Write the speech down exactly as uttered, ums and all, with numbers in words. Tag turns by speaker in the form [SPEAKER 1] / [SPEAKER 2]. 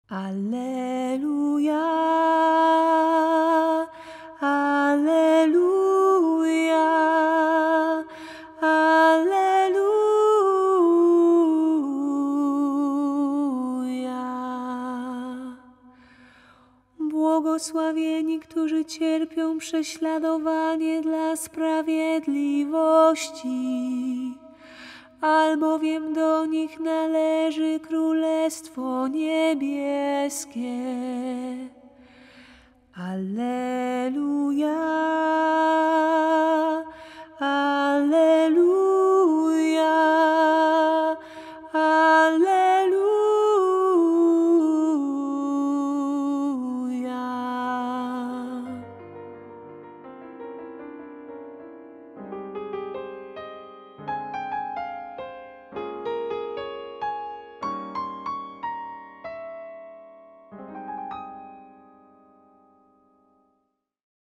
[SPEAKER 1] Alleluja, alleluja, alleluja. Błogosławieni, którzy cierpią prześladowanie dla sprawiedliwości, albowiem do nich należy Królestwo Niebieskie. Alleluja,